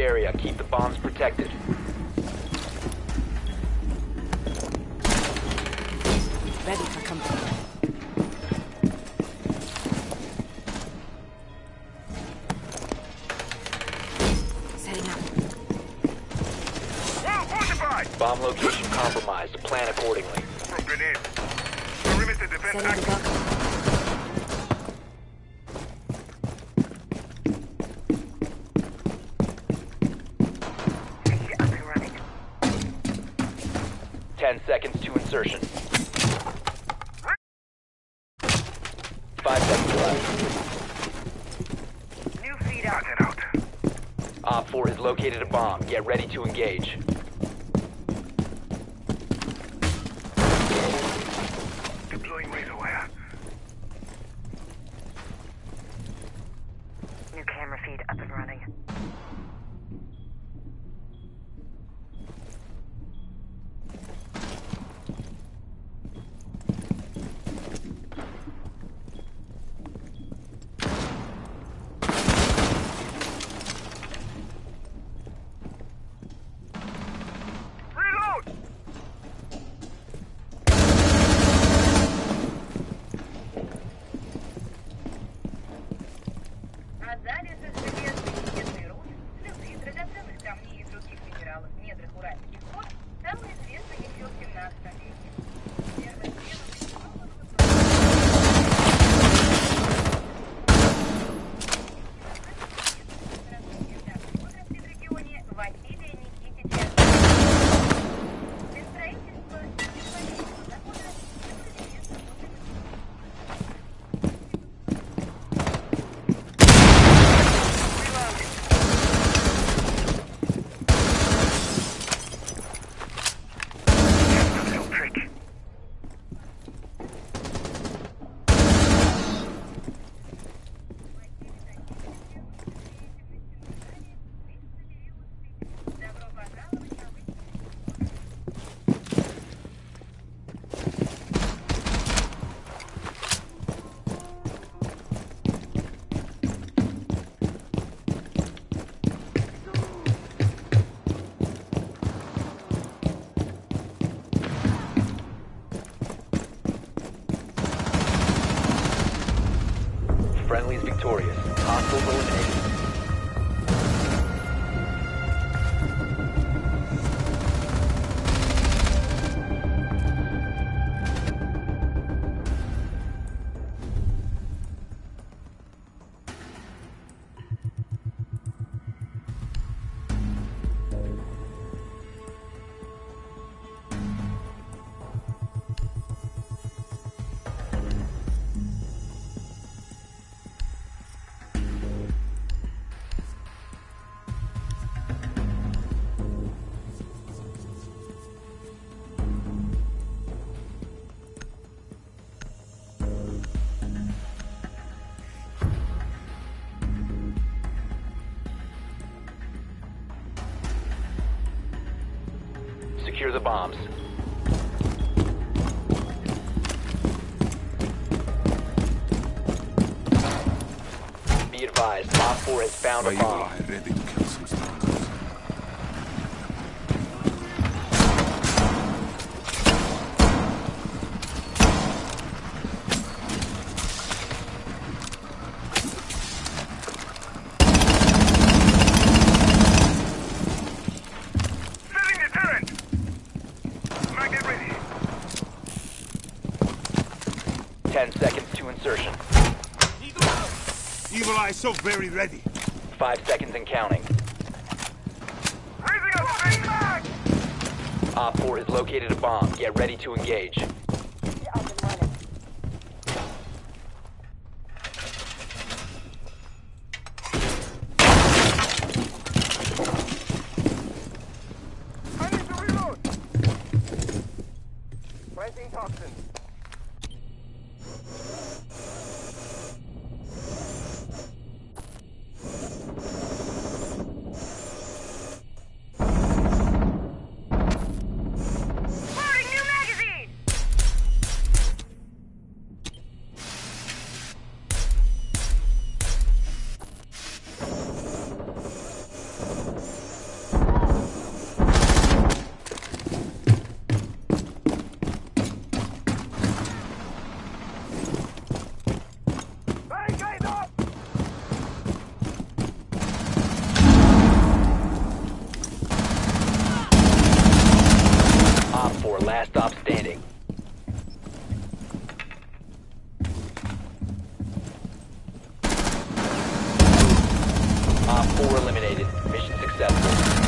area. Keep the bombs protected. Ready for company. Setting up. Wall fortified! Bomb location compromised. Plan accordingly. From grenade. Perimeter defense Setting the active. buckle. Up and running. 10 seconds to insertion. 5 seconds left. New feed out. Got it out. Op 4 has located a bomb. Get ready to engage. Deploying razor wire. New camera feed up and running. Reload! А далее железный медный руд, слезы, драгоценных камней и других минералов в недрах уральских вод стало известно еще в 17 веке. Первое в регионе Василия Никитича. Для строительства технологического завода выбрали место возле Little trick. Добро пожаловать на выставку. Friendly is victorious. Hostiles eliminated. Secure the bombs. Be advised, Op 4 has found a bomb. Are ready to kill some stalkers. Setting the turret! Magnet ready. 10 seconds to insertion. Evil Eye so very ready. 5 seconds and counting. Raising up straight mag! Op 4 has located a bomb. Get ready to engage. Up and running. I need to reload! Planting toxins. Loading new magazine! Last stop standing. Op 4 eliminated. Mission successful.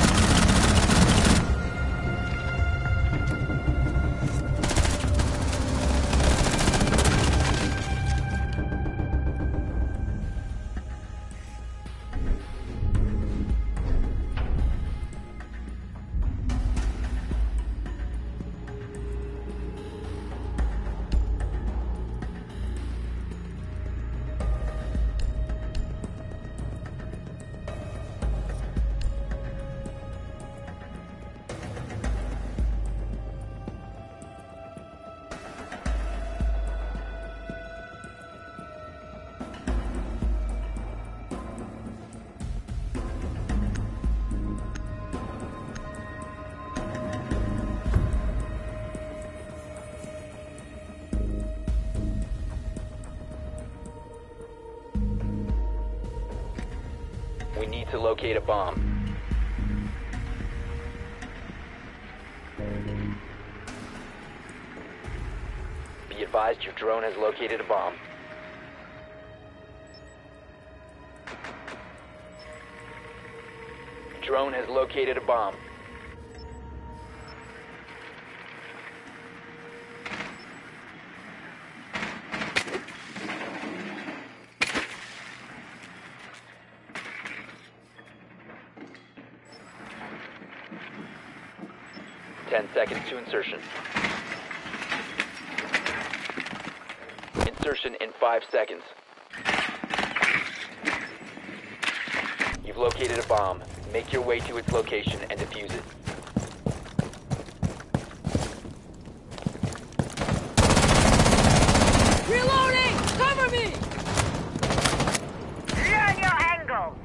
We need to locate a bomb. Be advised your drone has located a bomb. Drone has located a bomb. 10 seconds to insertion. Insertion in 5 seconds. You've located a bomb. Make your way to its location and defuse it. Reloading! Cover me! Learn your angle.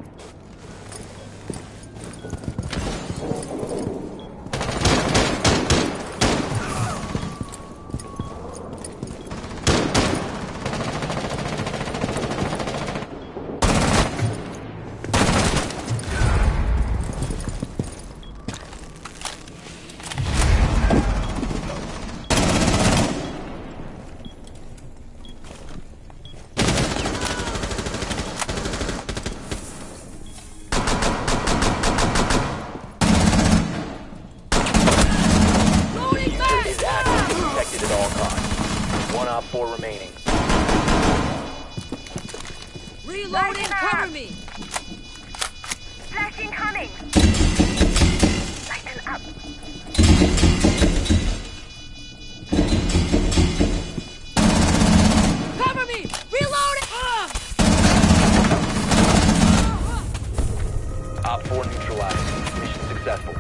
Is active and protected at all costs. 1 Op 4 remaining. Reloading! Cover me! Flash incoming. Lighten up. Cover me! Reloading! Op 4 neutralized. Mission successful.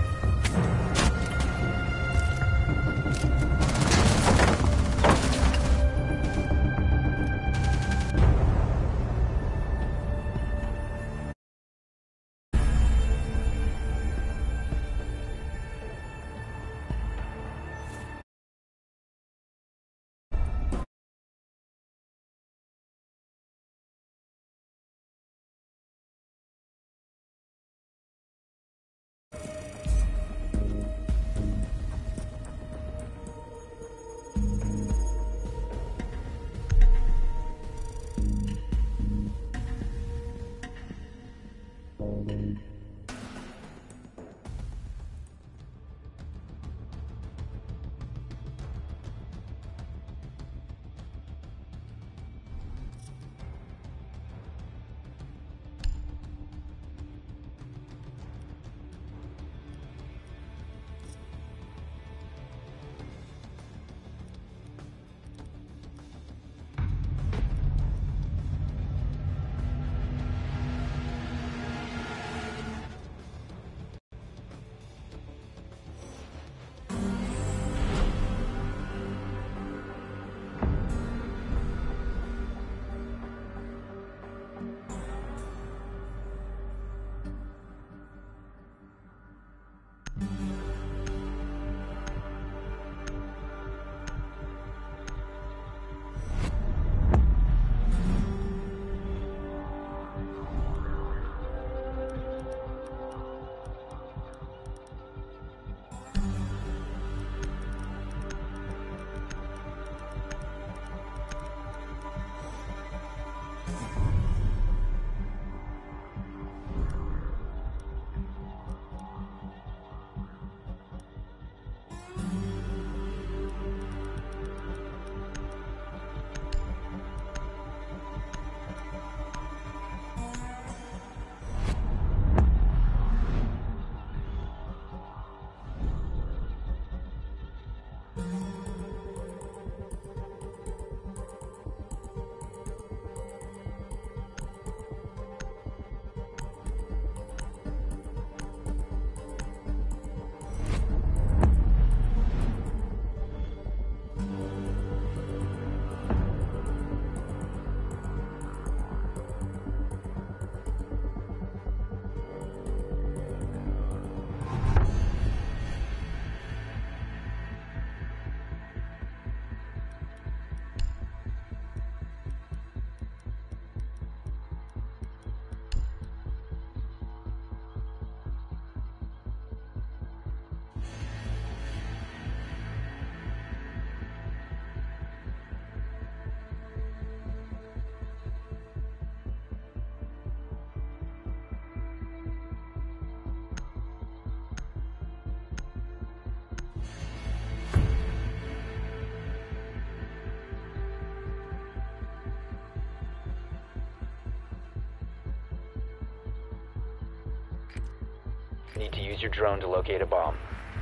Need to use your drone to locate a bomb.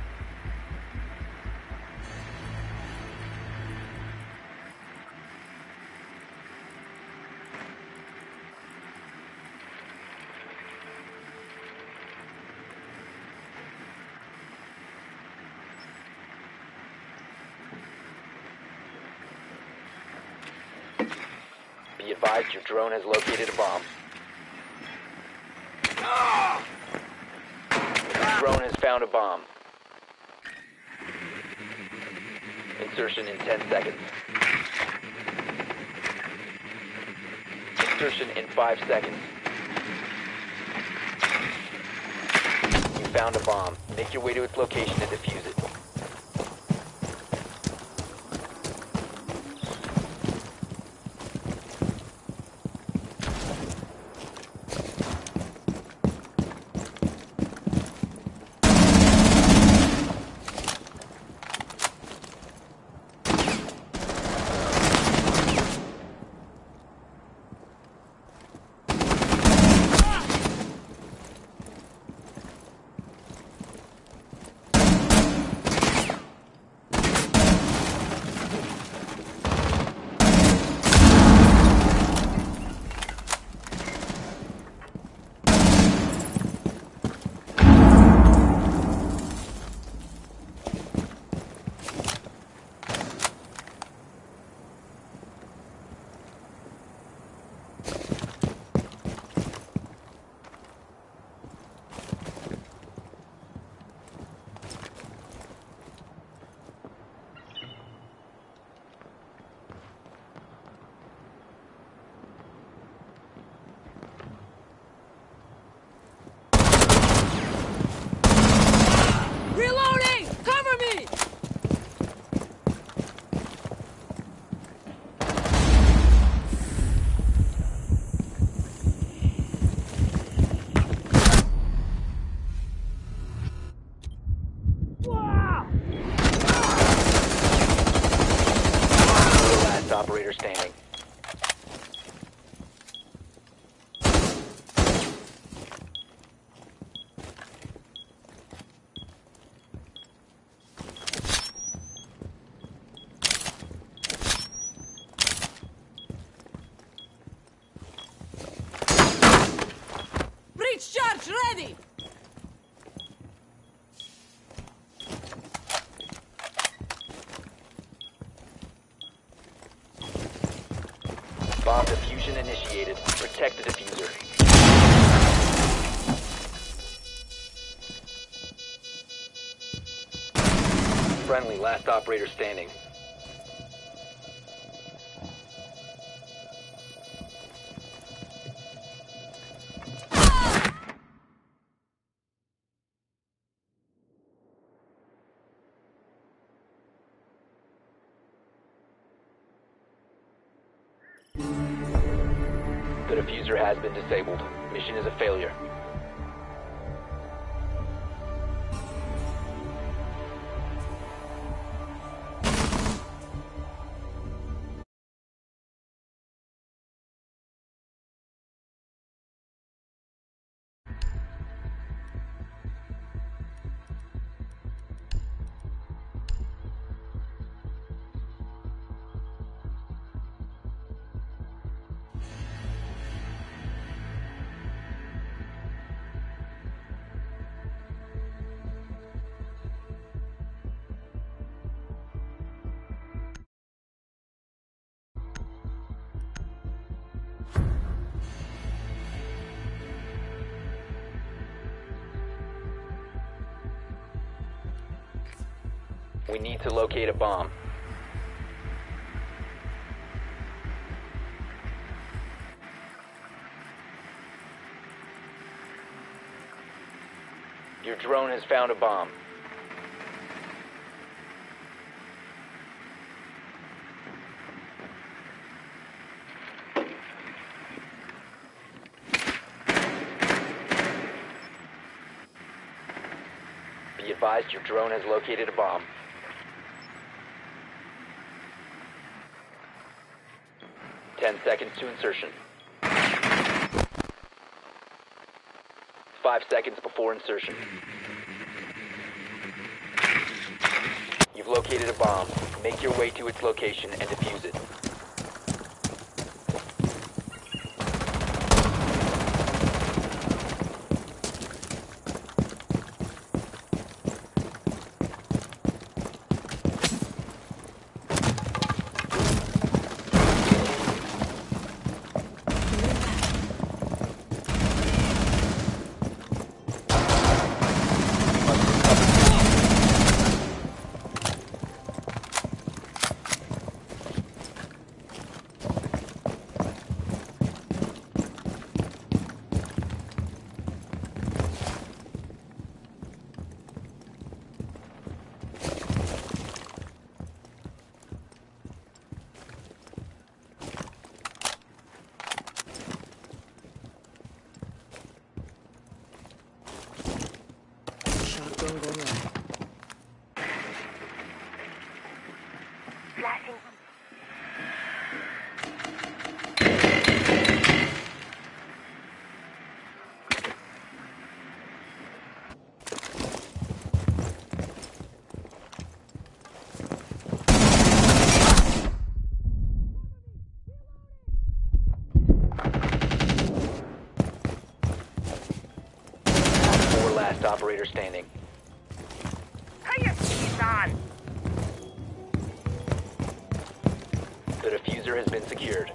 Be advised your drone has located a bomb. Your drone has found a bomb. Insertion in 10 seconds. Insertion in 5 seconds. You found a bomb. Make your way to its location and defuse it. Reloading! Cover me! Last operator standing. Breach charge ready! Bomb diffusion initiated. Protect the diffuser. Friendly, last operator standing. The diffuser has been disabled. Mission is a failure. We need to locate a bomb. Your drone has found a bomb. Be advised your drone has located a bomb. 10 seconds to insertion. 5 5 seconds before insertion. You've located a bomb. Make your way to its location and defuse it. Shotgun going off. Flashing. Four last operator standing. He's on. The diffuser has been secured.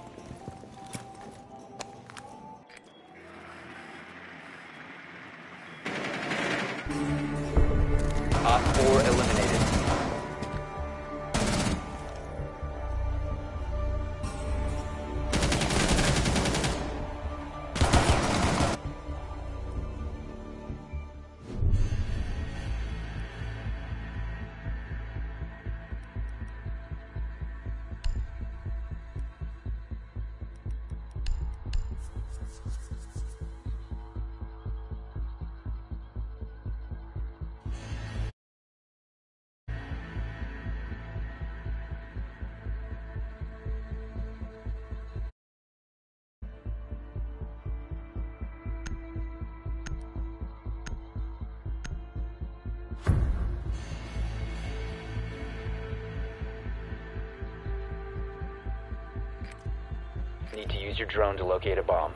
Op 4 eliminated. Need to use your drone to locate a bomb.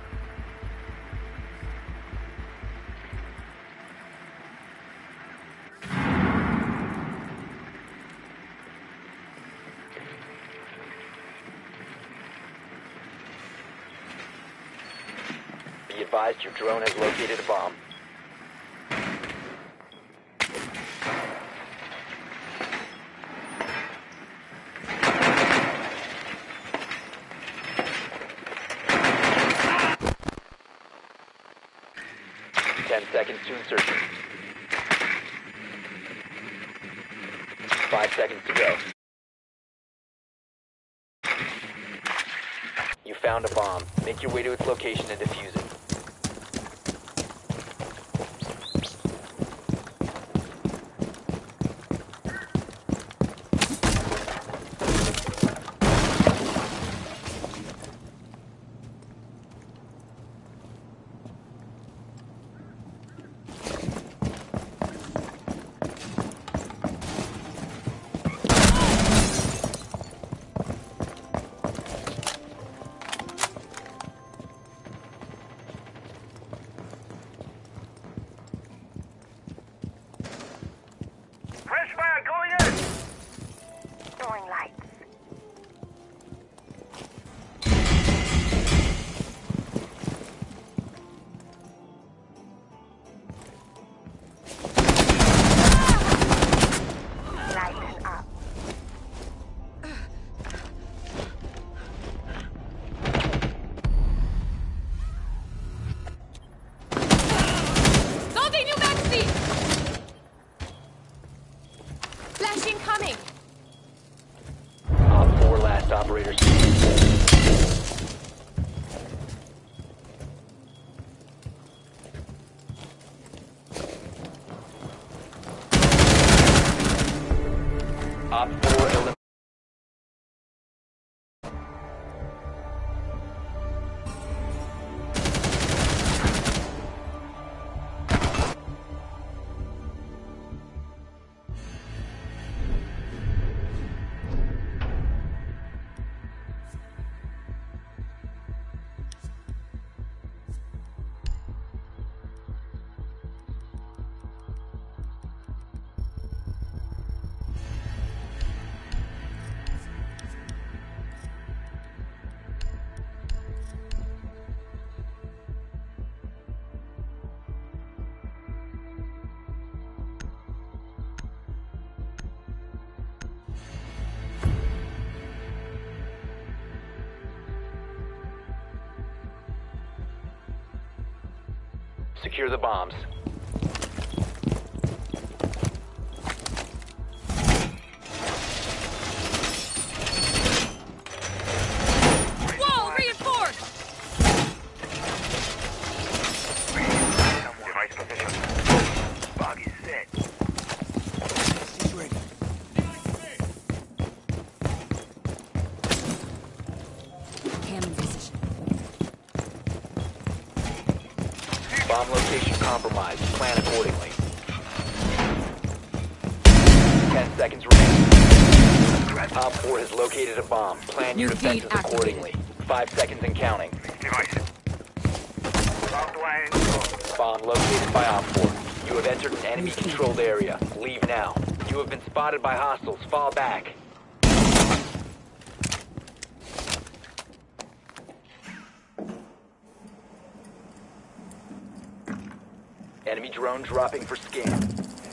Be advised your drone has located a bomb. Seconds to insertion. 5 seconds to go. You found a bomb. Make your way to its location and defuse it. Fresh fire going in! Throwing lights. Lighten up. Loading new magazine! Flash incoming! Op 4 last operators. Op 4 eliminated. Secure the bombs. Wall reinforced! Device position. Bug is set. He's ready. Cam in position. Bomb location compromised. Plan accordingly. 10 seconds remaining. Op 4 has located a bomb. Plan your New feed defenses accordingly. 5 seconds and counting. Device. Bomb line installed. Bomb located by Op 4. You have entered an enemy-controlled area. Leave now. You have been spotted by hostiles. Fall back. Enemy drone dropping for scan.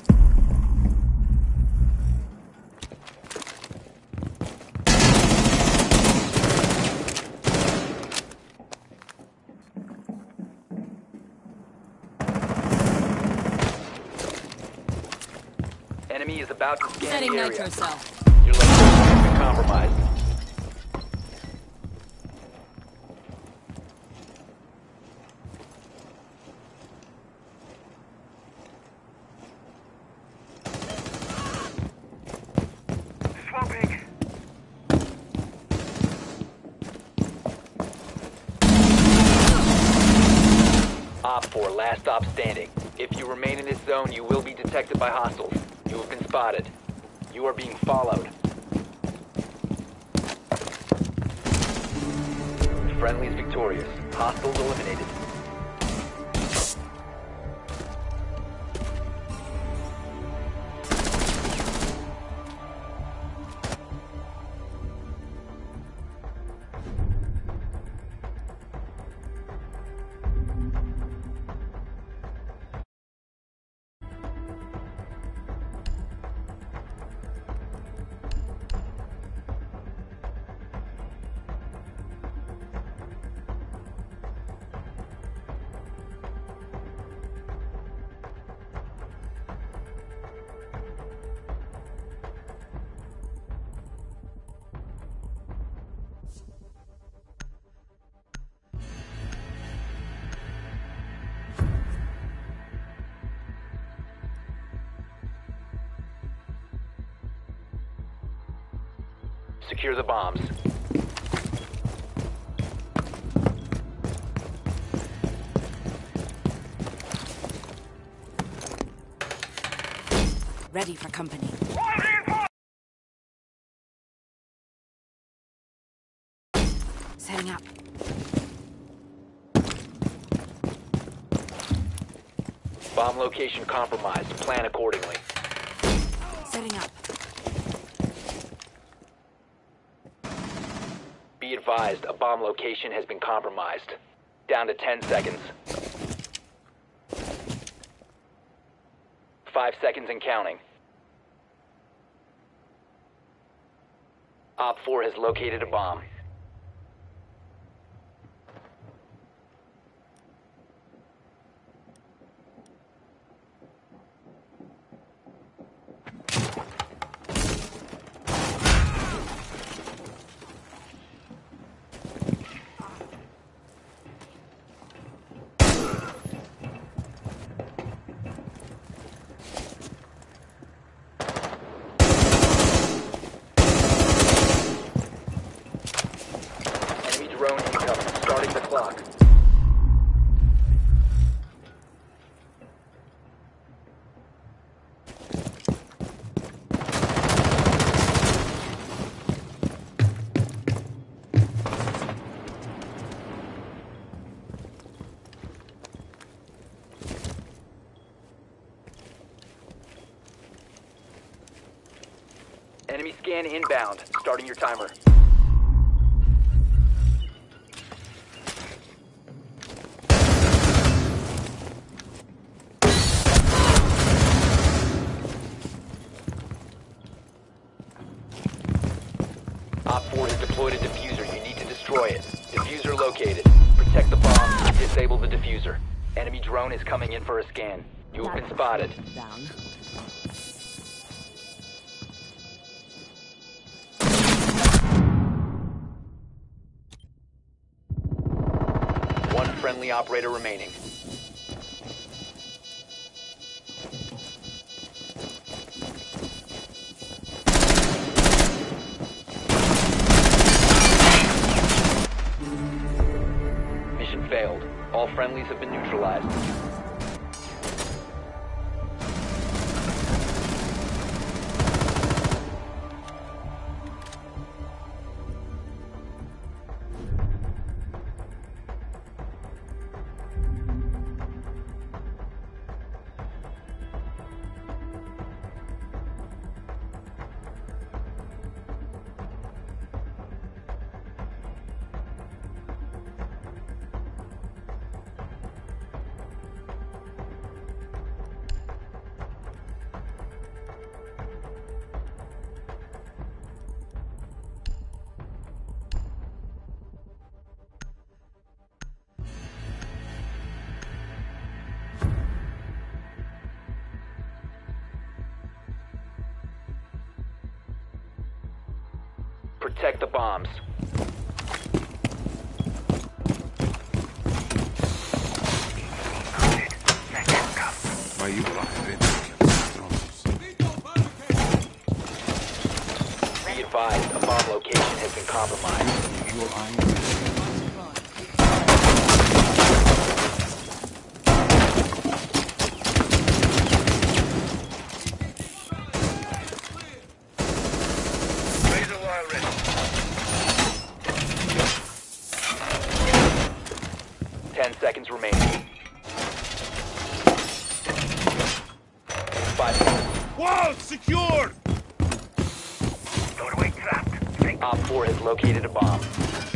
Enemy is about to scan Setting the area. nitro cell. Your location has been compromised. Swapping. Op 4, last stop standing. If you remain in this zone, you will be detected by hostiles. You have been spotted. You are being followed. Friendly is victorious. Hostiles eliminated. Secure the bombs. Ready for company. Setting up. Bomb location compromised. Plan accordingly. Setting up. Be advised, a bomb location has been compromised. Down to 10 seconds. 5 seconds and counting. Op 4 has located a bomb. Drone incoming. Starting the clock. Enemy scan inbound. Starting your timer. Op 4 has deployed a diffuser. You need to destroy it. Diffuser located. Protect the bomb. Disable the diffuser. Enemy drone is coming in for a scan. You have been spotted. Down. One friendly operator remaining. Mission failed. All friendlies have been neutralized. Protect the bombs. Ma io la vedo. Be advised, a bomb location has been compromised. Razor wire ready. 10 seconds remaining. 5 seconds. Wall secured! Doorway trapped. Take Op 4 has located a bomb.